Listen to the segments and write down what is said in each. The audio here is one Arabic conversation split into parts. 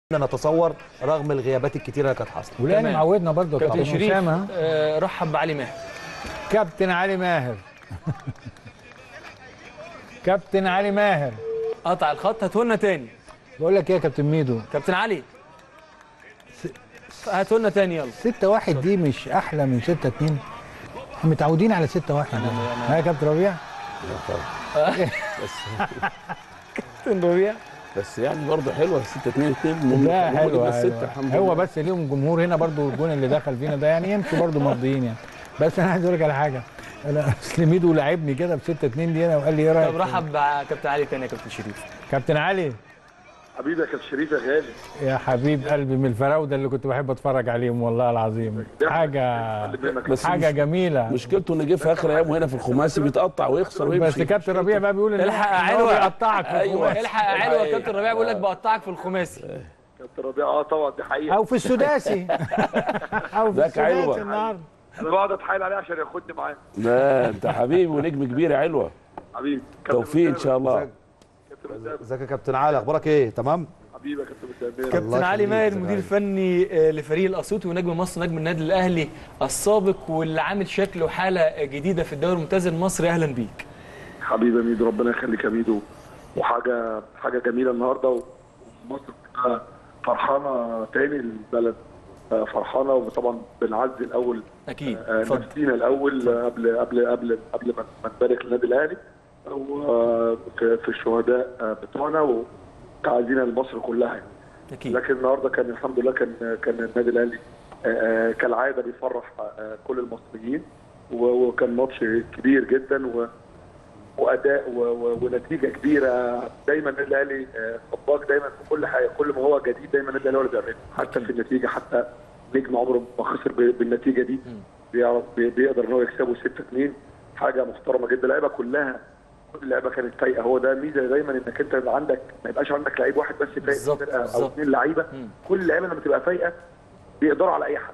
نتصور رغم الغيابات الكتيره اللي كانت حاصله. ولاني معودنا برضه كابتن شريف اسامه. رحب بعلي ماهر. كابتن علي ماهر كابتن علي ماهر قطع الخط، هاتهولنا تاني. بقول لك ايه يا كابتن ميدو؟ كابتن علي هاتهولنا تاني يلا. 6-1 دي مش احلى من 6-2؟ احنا متعودين على 6-1. ها يا كابتن ربيع؟ بس كابتن ربيع بس يعني برضه حلوه 6-2 لا حلوه بس 6 الحمد هو لله. بس ليهم جمهور هنا برضه. الجون اللي دخل فينا ده يعني يمشي برضه مرضيين يعني. بس انا عايز اقول لك على حاجه، انا اصل ميدو لعبني كده ب 6-2 دي انا وقال لي ايه رايك؟ طب رحب بكابتن علي تاني يا كابتن شريف. كابتن علي حبيبي يا كابتن شريف يا غالي. يا حبيب قلبي، من الفراوده اللي كنت بحب اتفرج عليهم والله العظيم. حاجه جميله. مشكلته انه جه في اخر ايامه هنا في الخماسي بيتقطع ويخسر ويمشي. بس كابتن ربيع بقى بيقول ان الحق يا إن هو علوة. بيقطعك في الخماسي. الحق يا علوة، كابتن ربيع بيقول لك بقطعك في الخماسي. كابتن ربيع طبعا دي حقيقه. او في السداسي او في ذاك السداسي علوة. النهارده. انا بقعد اتحايل عليه عشان ياخدني معاه. لا انت حبيبي ونجم كبير يا علوه. حبيبي توفيق ان شاء الله. ازيك يا كابتن علي، اخبارك ايه؟ تمام؟ حبيبي يا كابتن أسامة. كابتن علي ماهر مدير فني لفريق الاسيوطي ونجم مصر نجم النادي الاهلي السابق، واللي عامل شكل وحاله جديده في الدوري الممتاز المصري. اهلا بيك. حبيبي يا ميدو، ربنا يخليك يا ميدو. وحاجه جميله النهارده، ومصر كلها فرحانه تاني، البلد فرحانه، وطبعا بنعزي الاول اكيد اتفضل. نفسينا الاول قبل ما نبارك للنادي الاهلي وفي الشهداء بتوعنا، وتعزينا لمصر كلها يعني. اكيد. لكن النهارده كان الحمد لله كان النادي الاهلي كالعاده بيفرح كل المصريين، وكان ماتش كبير جدا واداء ونتيجه كبيره. دايما النادي الاهلي طباق دايما في كل حاجه، كل ما هو جديد دايما النادي الاهلي هو اللي بيعمله، حتى في النتيجه. حتى نجم عمره ما خسر بالنتيجه دي، بيقدر ان هو يكسبه 6-2. حاجه محترمه جدا. اللعيبه كلها، كل اللعيبه كانت فايقه. هو ده ميزه دايما، انك انت يبقى عندك، ما يبقاش عندك لعيب واحد بس فايق فرقه او اثنين لعيبه. كل اللعيبه لما تبقى فايقه بيقدروا على اي حد.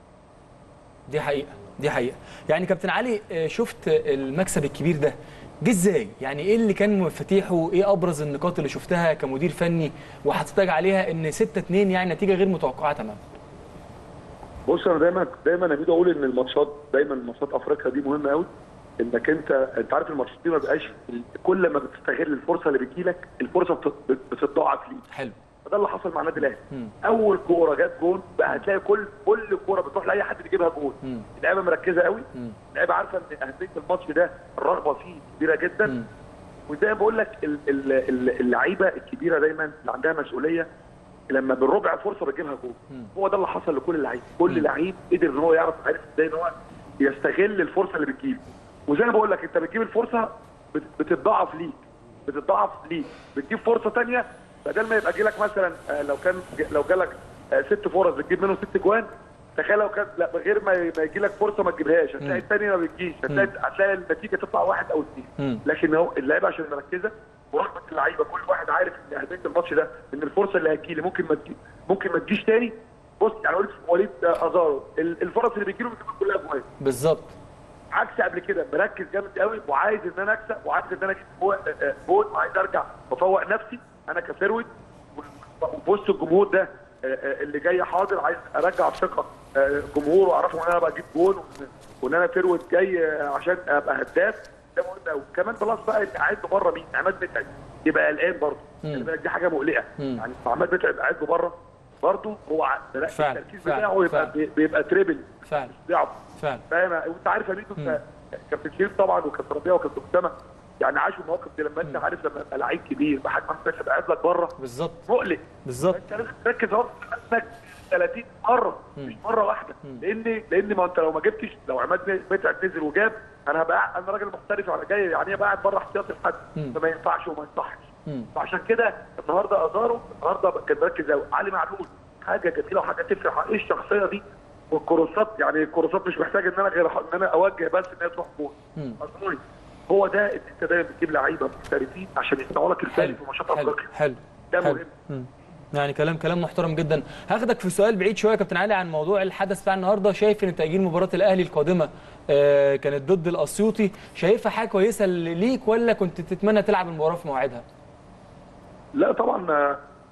دي حقيقه، دي حقيقه. يعني كابتن علي، شفت المكسب الكبير ده جه ازاي؟ يعني ايه اللي كان مفاتيحه؟ ايه ابرز النقاط اللي شفتها كمدير فني وهتتاج عليها ان 6-2 يعني نتيجه غير متوقعه تماما؟ بص، انا دايما يا ميدو اقول ان الماتشات، دايما ماتشات افريقيا دي مهمه قوي. انك انت عارف الماتشات دي ما بقاش كل ما بتستغل الفرصه اللي بتجيلك الفرصه بتتضاعف ليك. حلو. فده اللي حصل مع النادي الاهلي. اول كوره جت جون بقى، هتلاقي كل كوره بتروح لاي حد بيجيبها جون. اللعيبه مركزه قوي، اللعيبه عارفه ان اهميه الماتش ده، الرغبه فيه كبيره جدا. وزي ما بقول لك اللعيبه الكبيره دايما اللي عندها مسؤوليه، لما بالربع فرصه بتجيبها جون. هو ده اللي حصل لكل لعيب. كل لعيب قدر ان هو عارف ازاي ان هو يستغل الفرصه اللي بتجيله. وزي ما بقول لك، انت بتجيب الفرصه بتتضاعف ليك، بتجيب فرصه ثانيه، بدل ما يبقى جالك مثلا لو جالك 6 فرص بتجيب منهم 6 جوان. تخيل لو كان لا، غير ما يجي لك فرصه ما تجيبهاش، هتلاقي الثانيه ما بتجيش، هتلاقي النتيجه تطلع 1 أو 2. لكن هو اللعيبه عشان مركزه، ورغبه اللعيبه، كل واحد عارف ان اهميه الماتش ده، ان الفرصه اللي هتجيلي ممكن ما تجيش تاني. بص يعني وليد ازارو، الفرص اللي بتجيله بتبقى كلها جوان. بالظبط. عكس قبل كده، مركز جامد قوي، وعايز ان انا اكسب، وعايز ان انا اجيب جول، وعايز ارجع بفوق نفسي انا كفرويد، وفي وسط الجمهور ده اللي جاي حاضر، عايز ارجع ثقه الجمهور، واعرفهم ان انا بجيب جول، وان انا فرويد جاي عشان ابقى هداف. ده مهم قوي. كمان بلس بقى اللي قاعد له بره مين؟ عماد متعب يبقى قلقان برضه. دي حاجه مقلقه. يعني عماد متعب قاعد له بره برضه، هو التركيز بتاعه بيبقى تريبل. فعلا. فعلا. فاهم؟ وانت عارف يا ميدو، كابتن شريف طبعا، وكابتن ربيع، وكابتن اسامه، يعني عاشوا المواقف دي. لما انت عارف لما يبقى لعيب كبير بحجم متعب قاعد لك بره، بالظبط مقلق. بالظبط. انت لازم تركز اهو نفسك 30 مره، مش مره واحده. لان ما انت لو ما جبتش، لو عماد متعب نزل وجاب، انا راجل محترف على جاي، يعني ابقى قاعد بره احتياطي لحد، فما ينفعش وما يصحش. فعشان كده النهارده ازارو كان مركز قوي. علي معلول حاجه جميله وحاجه تفرح. ايه الشخصيه دي؟ والكروسات، يعني الكروسات مش محتاج ان انا غير ان انا اوجه بس ان هي تروح جول. اظن هو ده اللي انت دايما بتجيب لعيبه محترفين عشان يصنعوا لك الفارق في ماتشات افريقيا. حلو. ده مهم. يعني كلام محترم جدا. هاخدك في سؤال بعيد شويه يا كابتن علي عن موضوع الحدث بتاع النهارده. شايف ان تاجيل مباراه الاهلي القادمه كانت ضد الاسيوطي، شايفها حاجه كويسه ليك، ولا كنت تتمنى تلعب المباراه في موعدها؟ لا طبعا،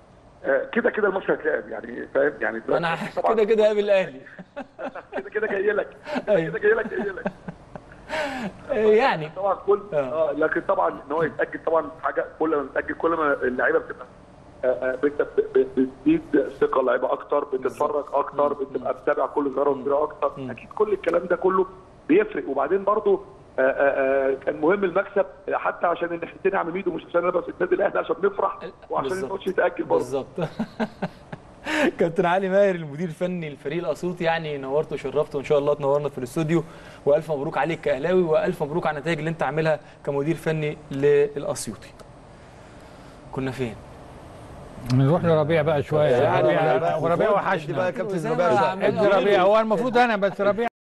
كده كده الماتش هيتلعب يعني، فاهم يعني. انا كده كده قابل الاهلي. كده كده جاي لك، أيوة. كده جاي لك يعني طبعا كل لكن طبعا ان هو يتاجل طبعا حاجه، كل ما يتاجل كل ما اللعيبه بتبقى بتزيد ثقه اللعيبه اكتر، بتتفرج اكتر، بتبقى بتتابع كل ظاهره وكبيره اكتر. اكيد كل الكلام ده كله بيفرق. وبعدين برضو كان مهم المكسب حتى عشان الناحيتين يعمل ميدو، مش عشان نلبس النادي الاهلي، عشان نفرح وعشان الماتش يتاجل برضه. بالظبط. كابتن علي ماهر المدير الفني للفريق الاسيوطي، يعني نورت وشرفت، وان شاء الله تنورنا في الاستوديو، والف مبروك عليك كاهلاوي، والف مبروك على النتائج اللي انت عاملها كمدير فني للاسيوطي. كنا فين؟ نروح لربيع بقى شويه، يعني ربيع وحشنا بقى يا كابتن ربيع. ادي ربيع، هو المفروض انا بس ربيع